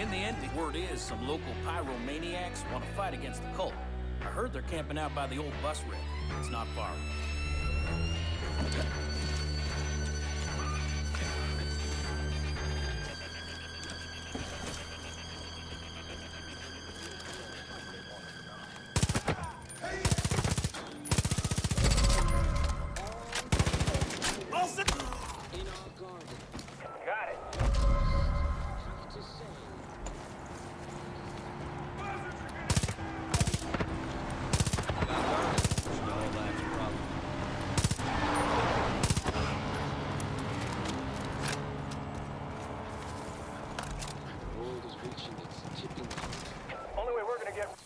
In the end, the word is some local pyromaniacs want to fight against the cult. I heard they're camping out by the old bus wreck. It's not far. Got it. Only way we're gonna get...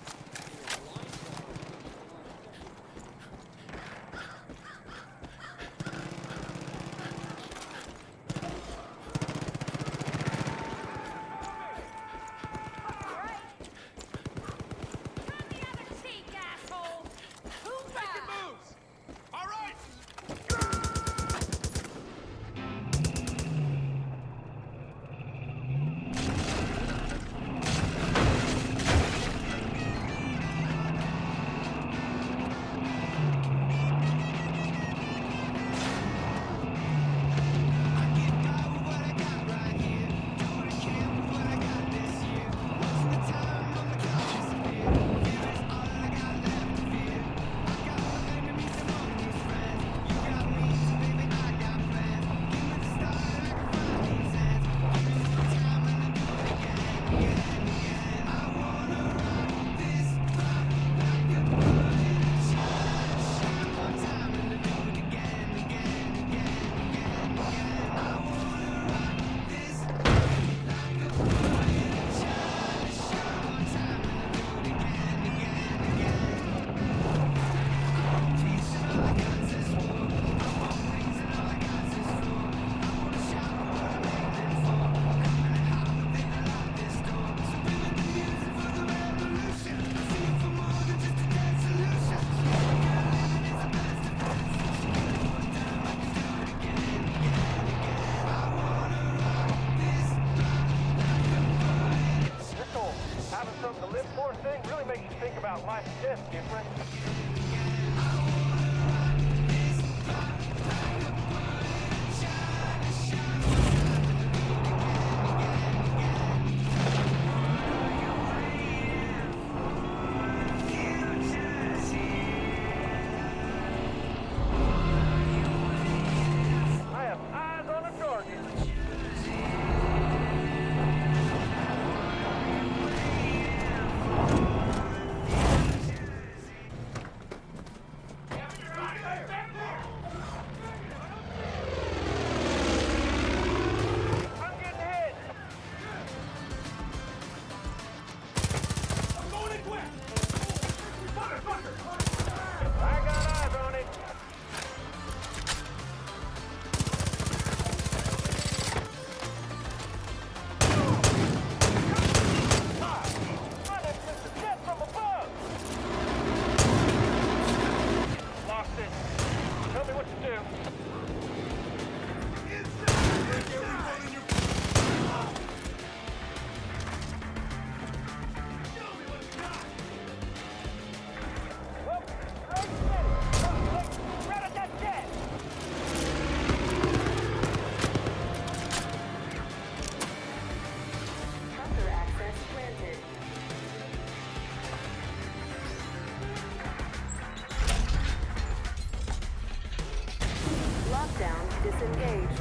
Having something to live for thing really makes you think about life and death different. I have eyes on a target. Tell me what to do. Well, right at that jet. Hunter access granted. Lockdown disengaged.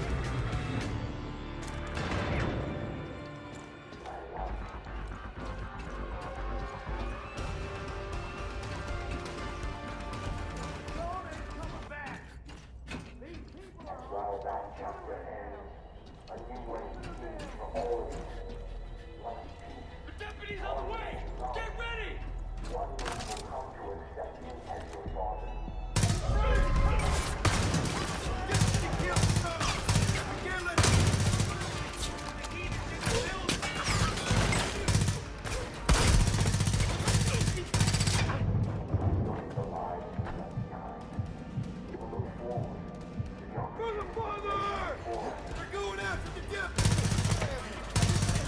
While that chapter ends, a new one begins for all of us. The deputy's on the way! Get ready! One will come to accept you as your father. They're going after the deputy!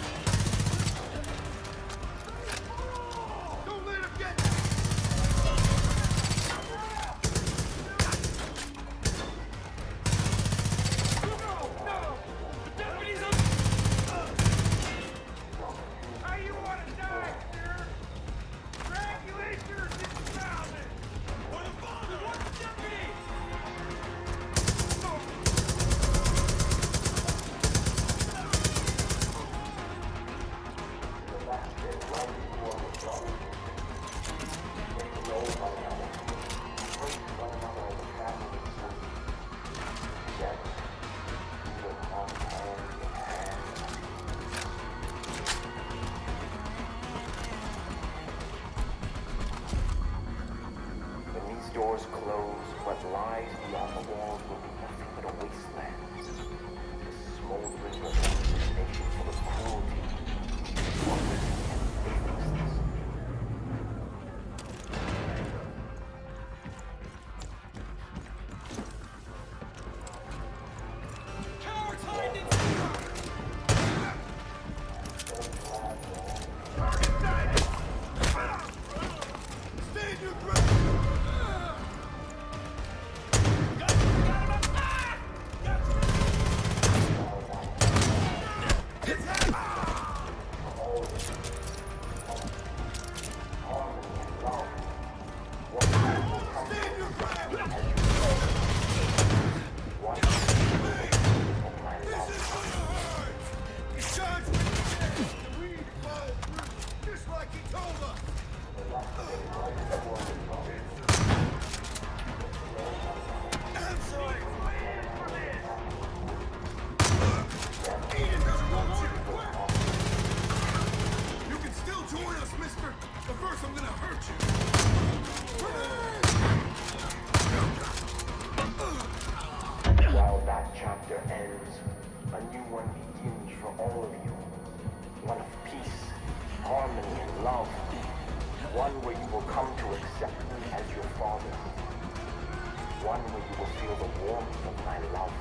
that chapter ends, a new one begins for all of you. One of peace, harmony, and love. One where you will come to accept me as your father. One where you will feel the warmth of my love.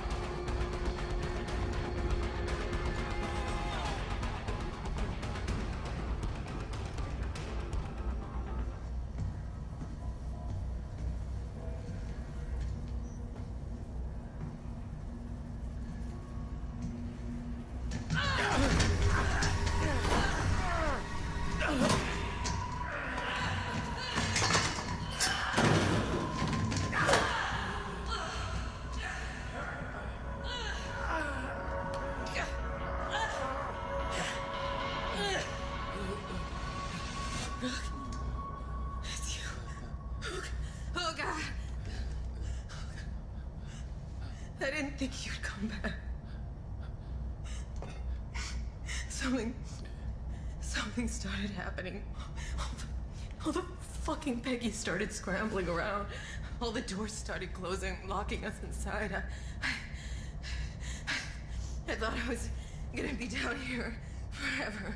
I didn't think you'd come back. Something started happening. All the fucking Peggy started scrambling around. All the doors started closing, locking us inside. I thought I was gonna be down here forever.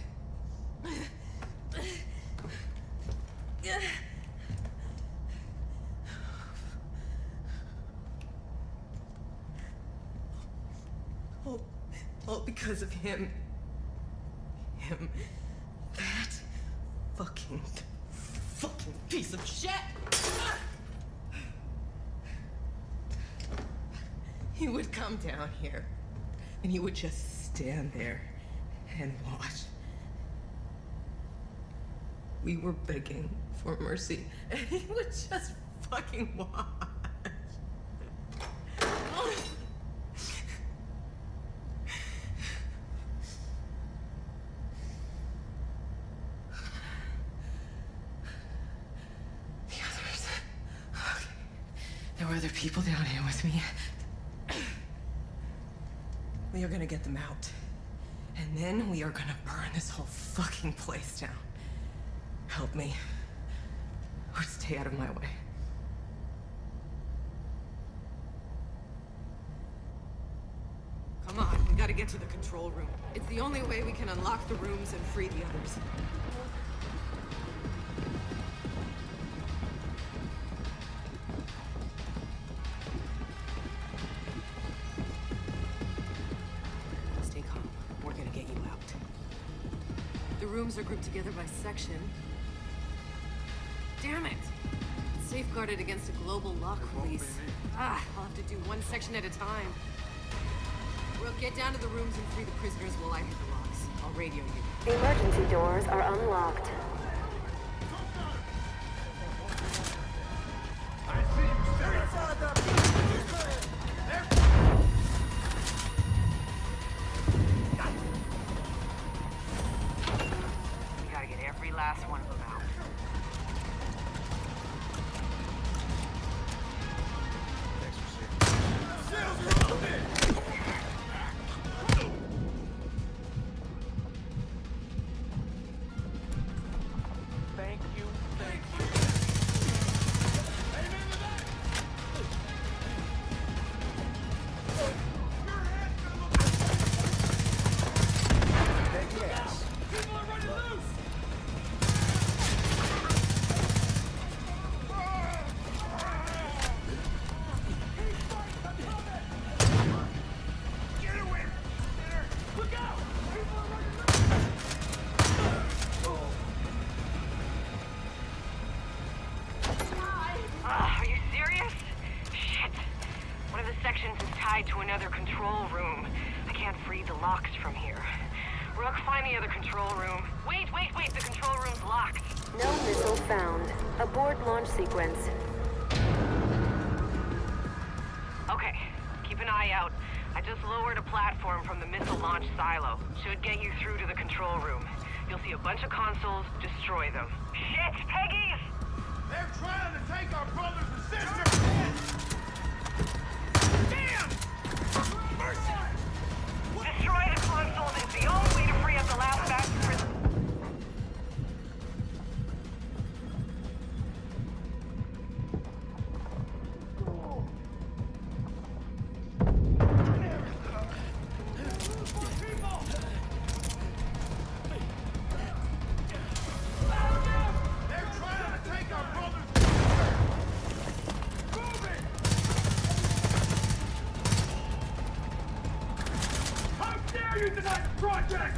All because of him. That fucking piece of shit! He would come down here, and he would just stand there and watch. We were begging for mercy, and he would just fucking watch. There were other people down here with me. We are gonna get them out. And then we are gonna burn this whole fucking place down. Help me. Or stay out of my way. Come on, we gotta get to the control room. It's the only way we can unlock the rooms and free the others. Rooms are grouped together by section. Damn it! It's safeguarded against a global lock release. I'll have to do one section at a time. We'll get down to the rooms and free the prisoners while I hit the locks. I'll radio you. Emergency doors are unlocked. Last one of them out. Thank you. People are running loose! To another control room. I can't free the locks from here. Rook, find the other control room. Wait, the control room's locked. No missile found. Abort launch sequence. Okay, keep an eye out. I just lowered a platform from the missile launch silo. Should get you through to the control room. You'll see a bunch of consoles, destroy them. Shit, Peggy's! They're trying to take our brothers and sisters! Damn! Destroy the consoles. It's the only way to free up the last batch of prisoners. you denied the project!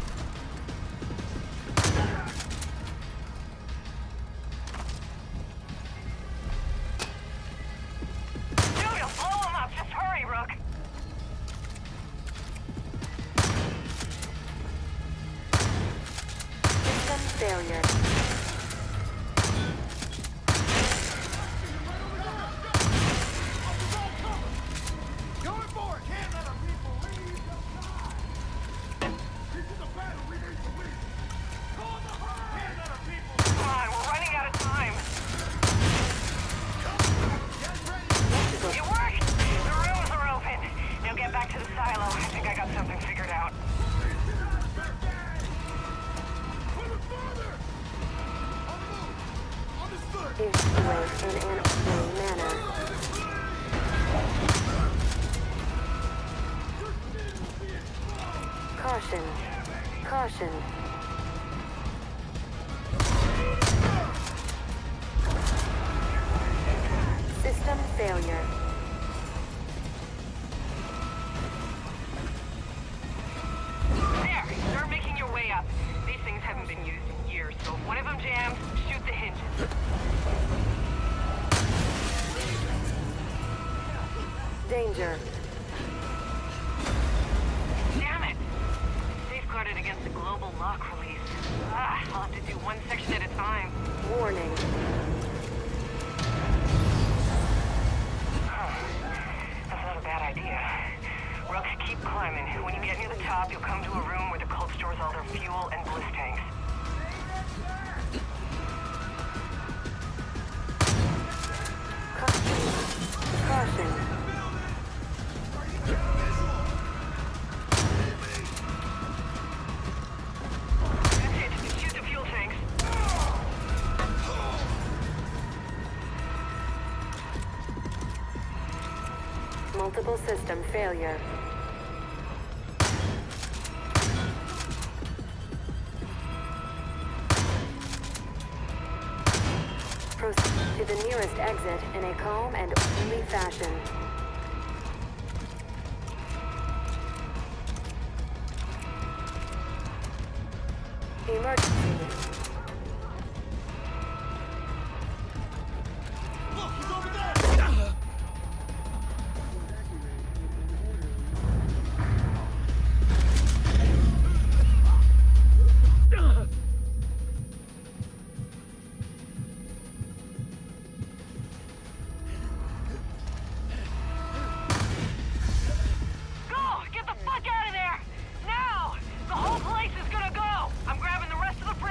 Dude, you'll blow him up. Just hurry, Rook. System failure. Going for it! Can't let our people leave! This is a battle we need to win! Call the herd! Can't let our people... Come on, we're running out of time. It worked! The rooms are open. Now get back to the silo. I think I got something figured out. Evacuate in an orderly manner. Caution. Caution. System failure. There! Start making your way up. These things haven't been used in years, so if one of them jams, shoot the hinges. Danger. Damn it! Safeguarded against the global lock release. I'll have to do one section at a time. Warning. That's not a bad idea. Rook, keep climbing. When you get near the top, you'll come to a room where the cult stores all their fuel and bliss tanks. Caution. Caution. That's it. Shoot the fuel tanks. Multiple system failure. Proceed to the nearest exit in a calm and orderly fashion. Emergency. Look, he's over there! Go! Get the fuck out of there! Now! The whole place is gonna go! I'm grabbing the rest of the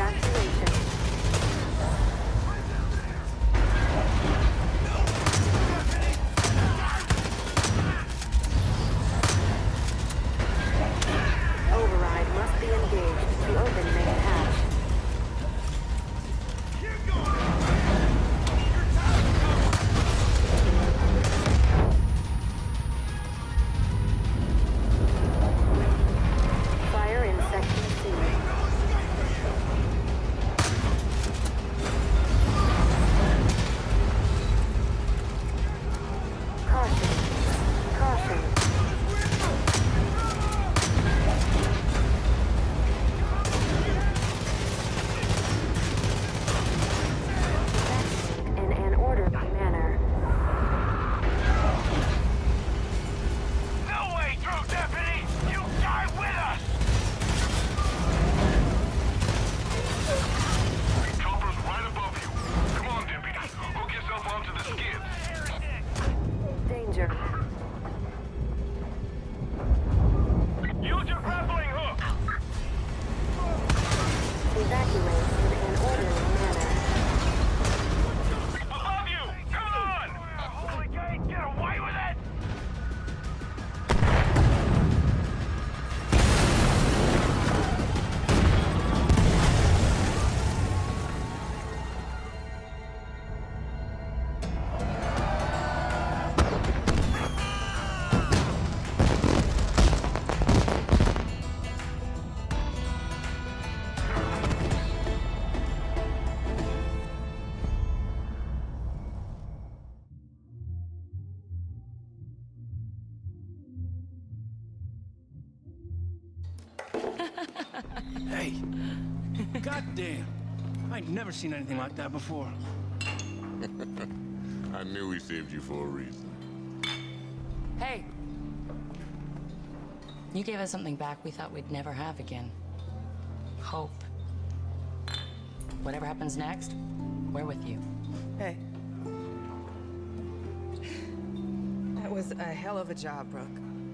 evacuation. Override must be engaged to open main hatch. Fire in Section C. Caution. Caution. In an orderly manner. No way through, Deputy! You die with us! Chopper's right above you. Come on, Deputy. Hook yourself onto the skids. Danger. Use your grappling hook! Evacuate in an orderly manner. Above you! Come on! Holy gate, get away with it! Hey, goddamn. I'd never seen anything like that before. I knew we saved you for a reason. Hey! You gave us something back we thought we'd never have again. Hope. Whatever happens next, we're with you. Hey. That was a hell of a job, Brooke.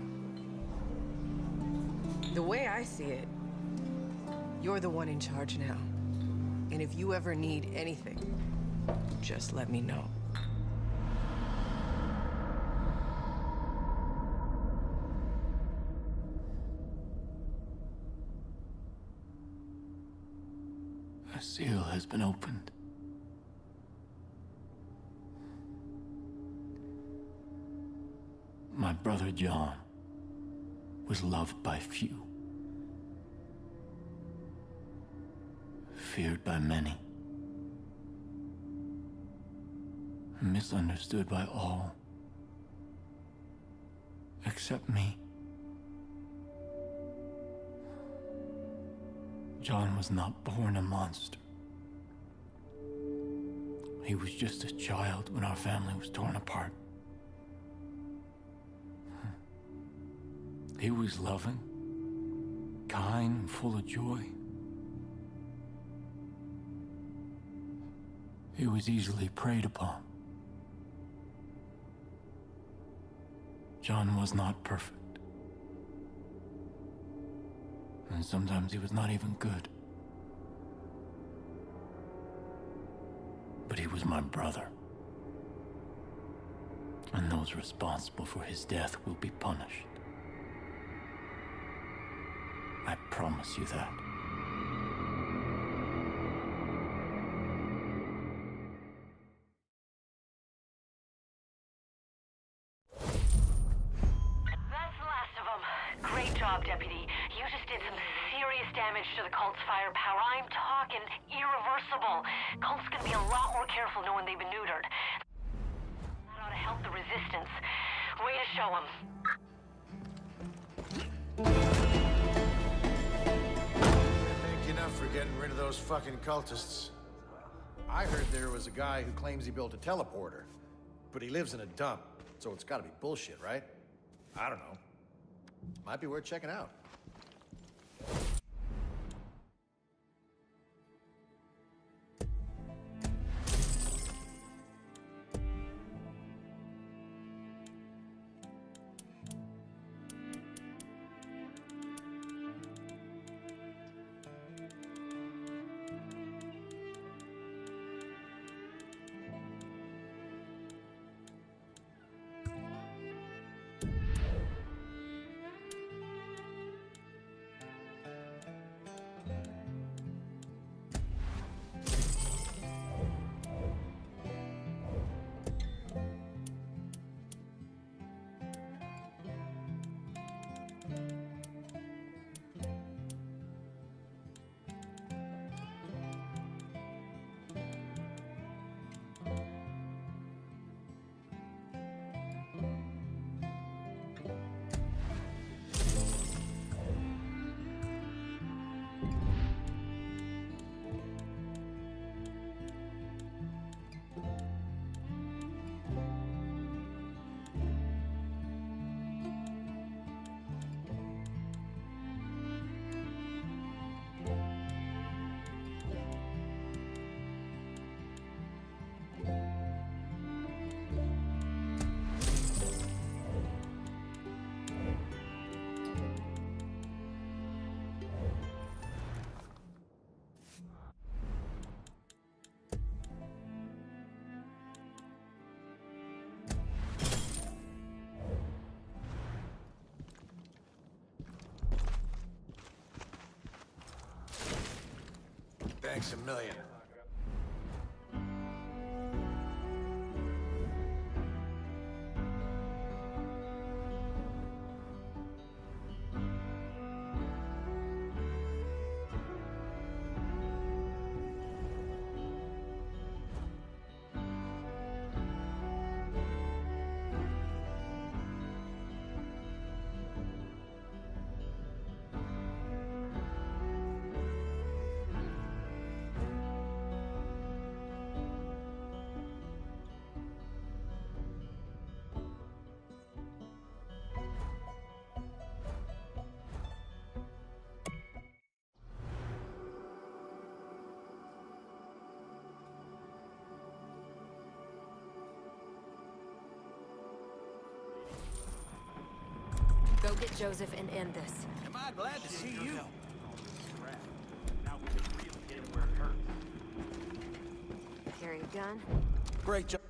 The way I see it, you're the one in charge now. And if you ever need anything, just let me know. A seal has been opened. My brother John was loved by few, feared by many, misunderstood by all, except me. John was not born a monster. He was just a child when our family was torn apart. He was loving, kind, and full of joy. He was easily preyed upon. John was not perfect. And sometimes he was not even good. But he was my brother. And those responsible for his death will be punished. I promise you that. That's the last of them. Great job, Deputy. You just did some serious damage to the cult's firepower. I'm talking irreversible. Cult's gonna be a lot more careful knowing they've been neutered. That ought to help the resistance. Way to show them. Thank you enough for getting rid of those fucking cultists. I heard there was a guy who claims he built a teleporter, but he lives in a dump, so it's gotta be bullshit, right? I don't know. Might be worth checking out. Thanks a million. Go get Joseph and end this. Am I glad to see you? Now we can really get him where it hurts. Carry a gun? Great job.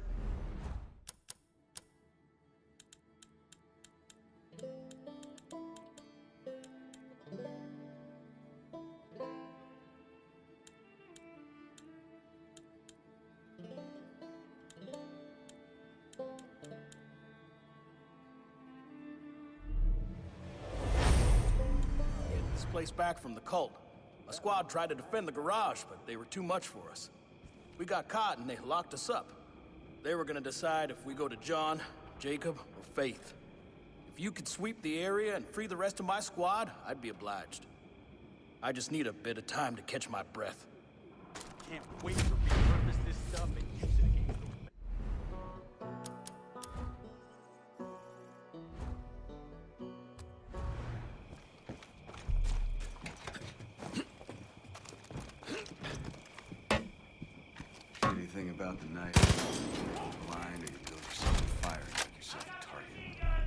Place back from the cult. A squad tried to defend the garage, but they were too much for us. We got caught and they locked us up. They were gonna decide if we go to John, Jacob, or Faith. If you could sweep the area and free the rest of my squad, I'd be obliged. I just need a bit of time to catch my breath. Can't wait to repurpose this stuff and use it against them. Anything about the night? Blind, or you build yourself a fire and make yourself a target?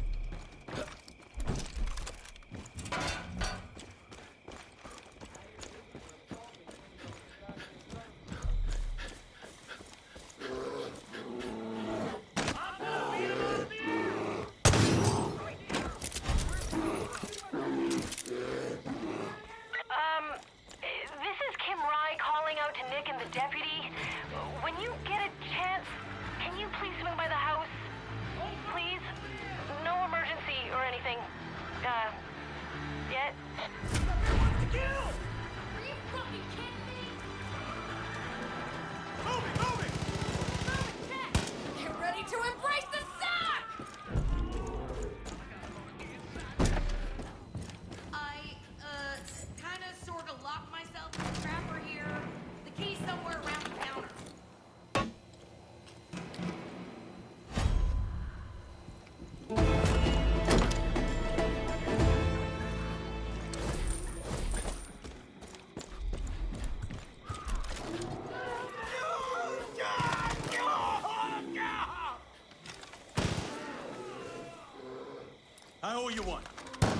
This is Kim Rye calling out to Nick and the deputy. When you get a chance, can you please swing by the house? Please? No emergency or anything. Yet? Get ready to embrace the sack! Kinda sorta locked myself in the trapper here. The key's somewhere around the counter. I owe you one.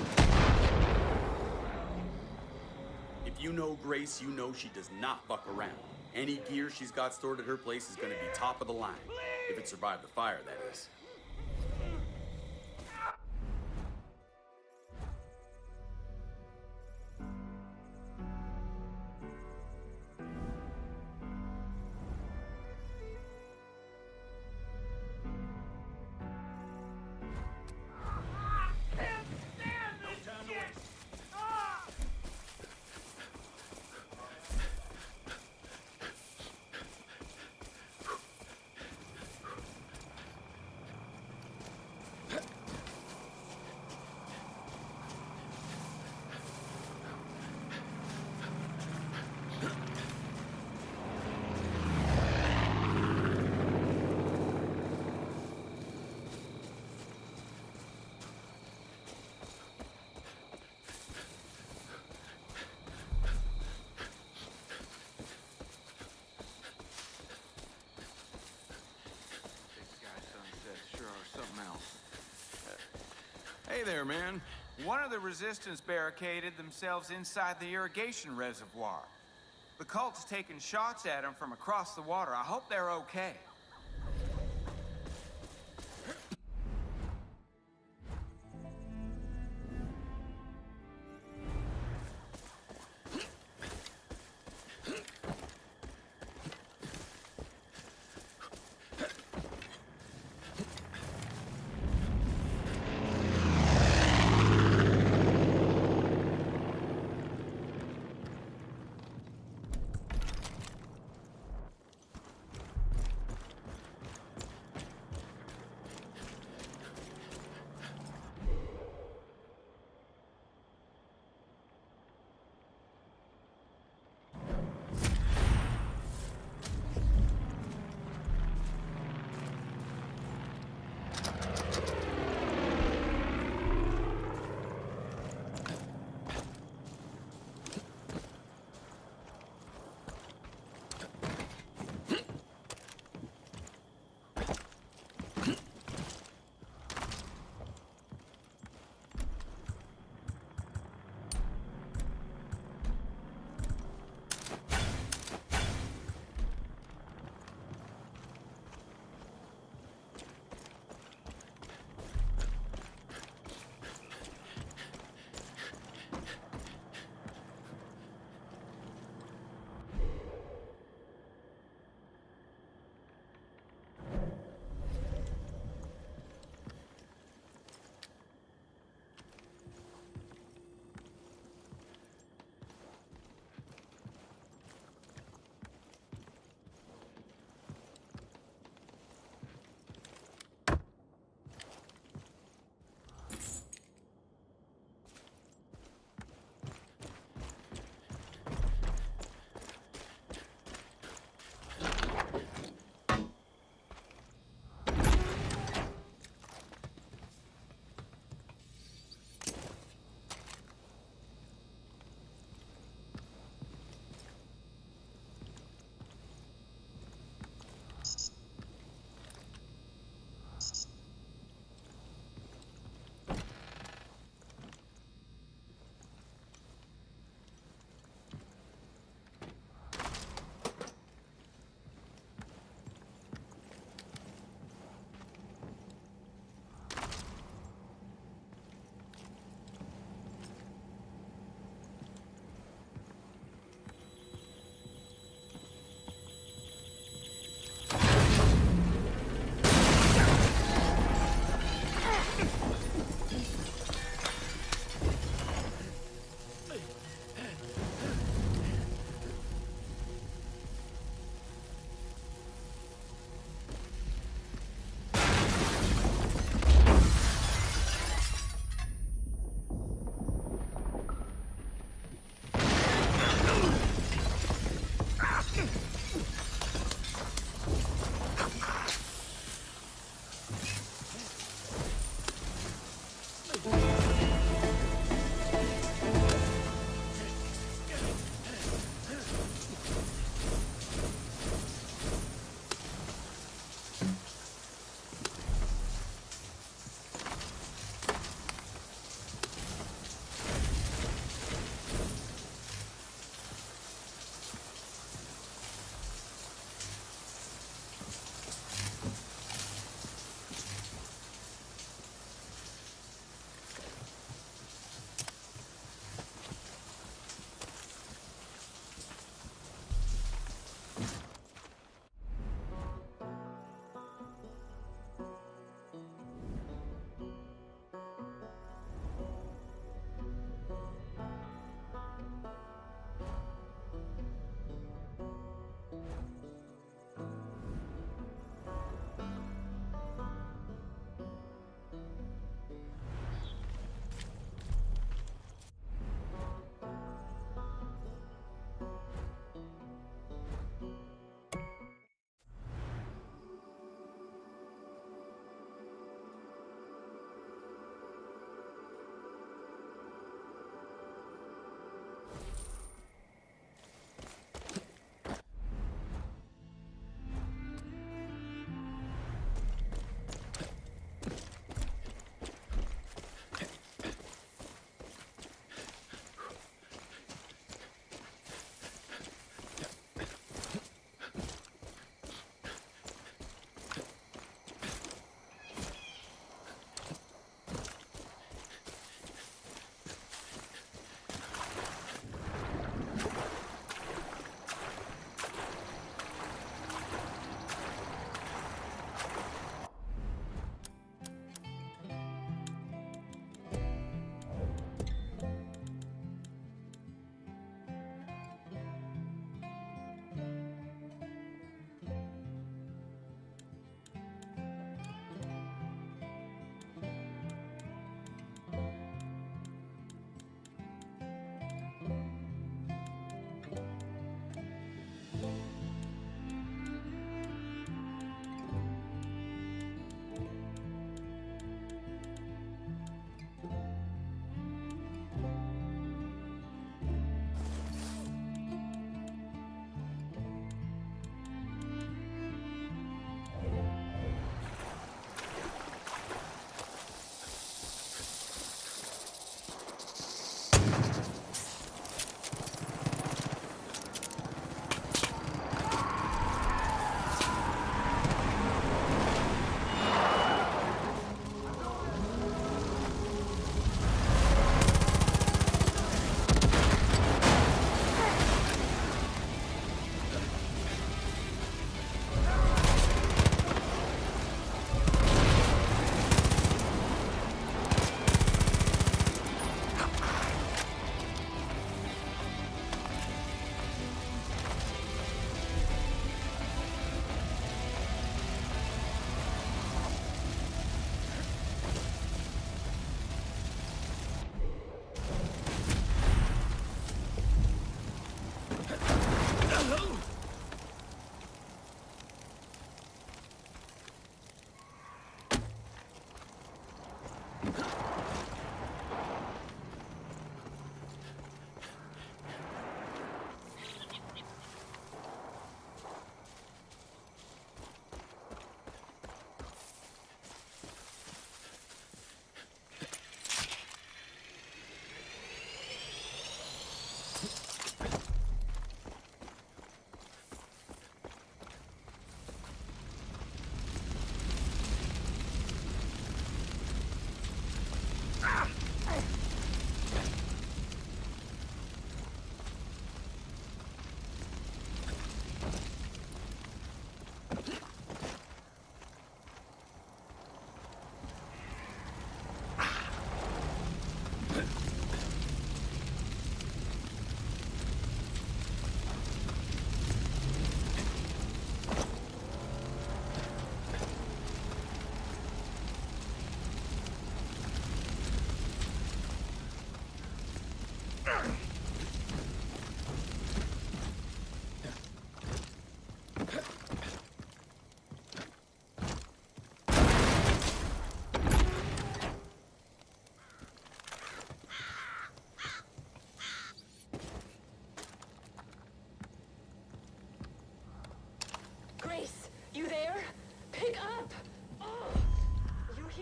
If you know Grace, you know she does not fuck around. Any gear she's got stored at her place is gonna be top of the line. If it survived the fire, that is. Hey there, man. One of the resistance barricaded themselves inside the irrigation reservoir. The cult's taking shots at them from across the water. I hope they're okay.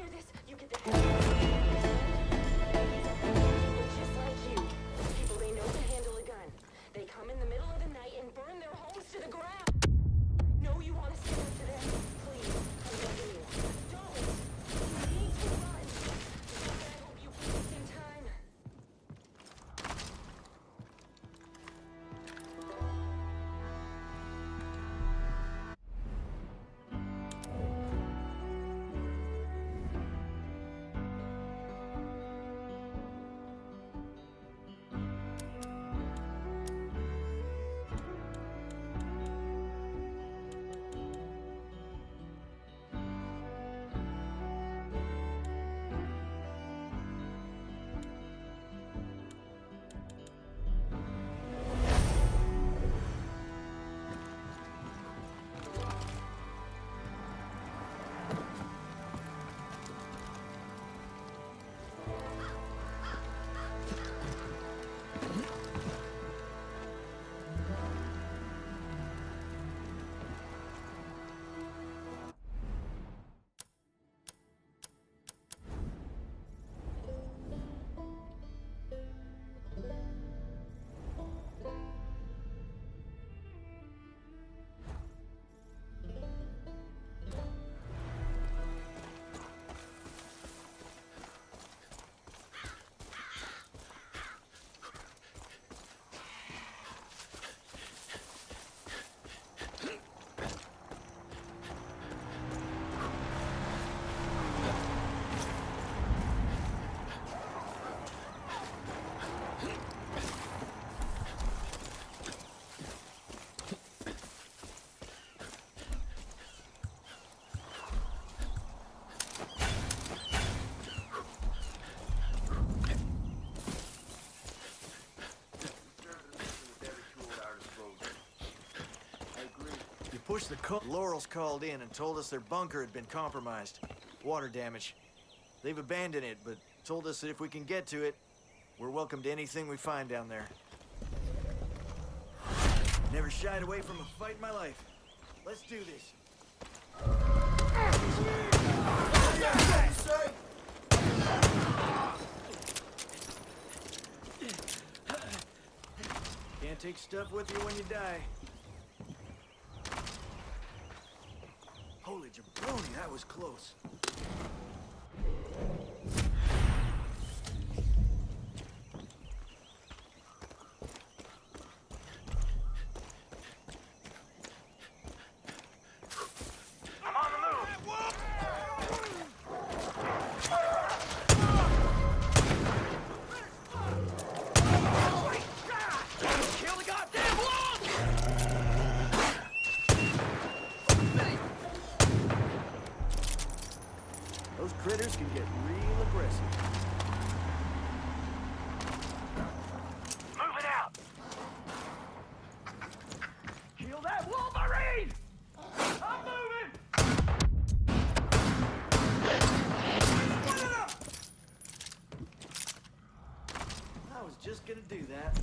hear this, you get the hell out. They're just like you. People they know can handle a gun. They come in the middle of the night and burn their homes to the ground. No, you want to stand up to them? Please, I'm begging you. Don't. You need to run. I hope you keep this in time. Pushed the call. Laurel's called in and told us their bunker had been compromised. Water damage. They've abandoned it, but told us that if we can get to it, we're welcome to anything we find down there. Never shied away from a fight in my life. Let's do this. Can't take stuff with you when you die. Holy jabroni, that was close. I'm on the move! Kill the goddamn wall! Those critters can get real aggressive. Move it out! Kill that Wolverine! I'm moving! I was just gonna do that.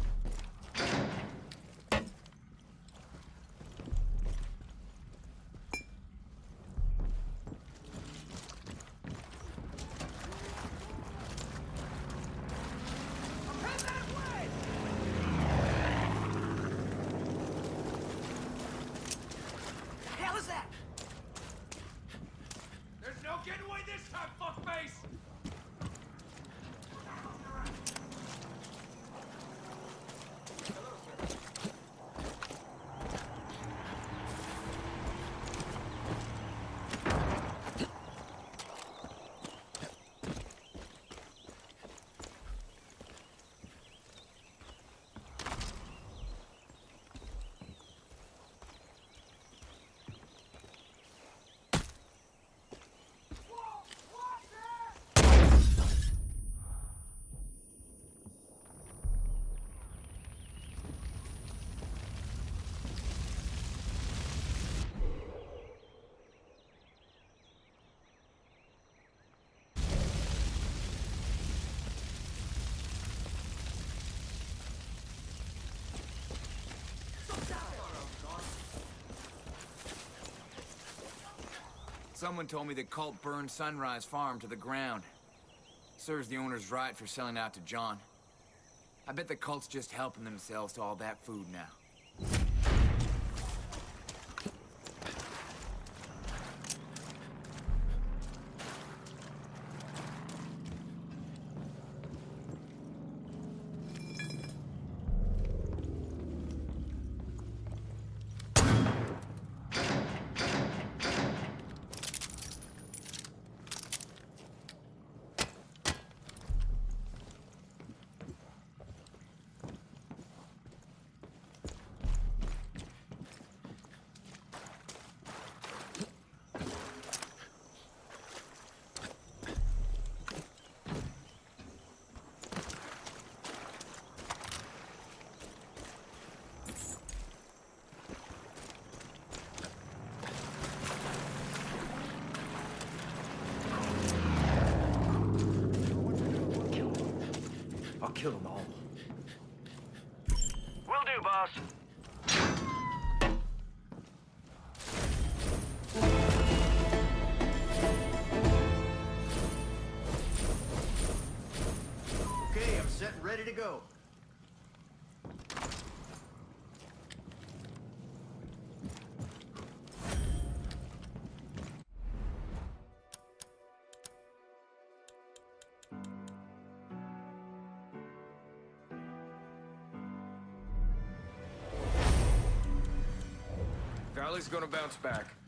Someone told me the cult burned Sunrise Farm to the ground. Serves the owners right for selling out to John. I bet the cult's just helping themselves to all that food now. I'll kill them all. Will do, boss. Okay, I'm set and ready to go. Valley's gonna bounce back.